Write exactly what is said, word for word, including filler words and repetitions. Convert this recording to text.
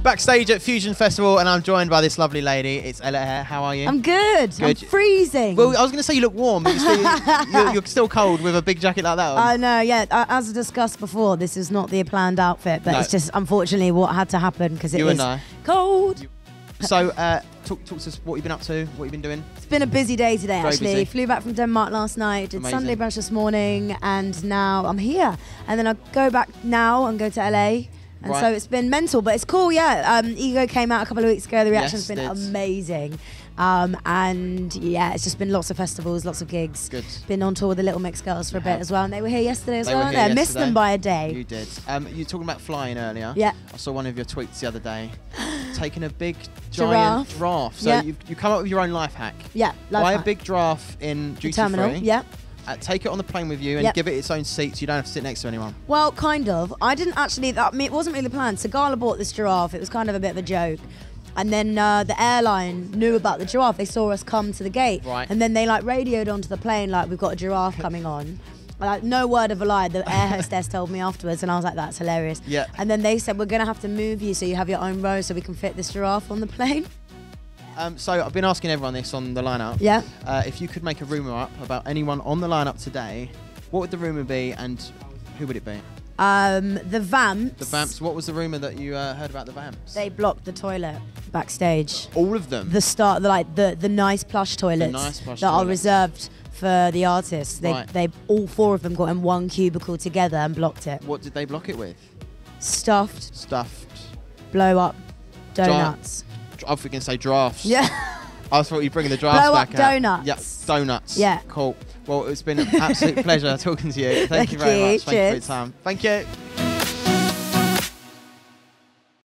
backstage at Fusion Festival, and I'm joined by this lovely lady. It's Ella Eyre. How are you? I'm good. good. I'm freezing. Well, I was going to say you look warm, but you're still, you're, you're still cold with a big jacket like that on. I know, yeah. As discussed before, this is not the planned outfit, but no. It's just unfortunately what had to happen because it you is and I. cold. You So, uh, talk, talk to us what you've been up to, what you've been doing. It's been a busy day today, Very actually. Busy. Flew back from Denmark last night, did Amazing. Sunday brunch this morning, and now I'm here. And then I go back now and go to L A. And right. so it's been mental, but it's cool, yeah. Um, Ego came out a couple of weeks ago. The reaction's yes, been did. amazing. Um, and yeah, it's just been lots of festivals, lots of gigs. Good. Been on tour with the Little Mix Girls for a yeah. bit as well, and they were here yesterday as they well. Were here I yesterday. missed them by a day. You did. Um, you were talking about flying earlier. Yeah. I saw one of your tweets the other day, taking a big Giraffe. giant giraffe. So yeah. you you come up with your own life hack. Yeah. Life Buy hack. a big giraffe in duty the terminal. free. Yeah. Uh, take it on the plane with you and yep. give it its own seat so you don't have to sit next to anyone. Well, kind of. I didn't actually, that, I mean, it wasn't really the plan. Sagala bought this giraffe. It was kind of a bit of a joke. And then uh, the airline knew about the giraffe. They saw us come to the gate. Right. And then they like radioed onto the plane like, we've got a giraffe coming on. Like, no word of a lie. The air hostess told me afterwards, and I was like, that's hilarious. Yeah. And then they said, we're going to have to move you so you have your own row so we can fit this giraffe on the plane. Um, so I've been asking everyone this on the lineup. Yeah. Uh, if you could make a rumour up about anyone on the lineup today, what would the rumour be and who would it be? Um, the Vamps. The Vamps. What was the rumour that you uh, heard about the Vamps? They blocked the toilet backstage. All of them? The start, the, like the the nice plush toilets nice plush that toilets. are reserved for the artists. They Right. they all four of them got in one cubicle together and blocked it. What did they block it with? Stuffed, Stuffed. blow up donuts. I was going to say drafts. Yeah. I thought you'd bring the drafts Blow back up out. donuts. Yeah, donuts. Yeah. Cool. Well, it's been an absolute pleasure talking to you. Thank, Thank you very you. much. Thank Cheers. you for your time. Thank you.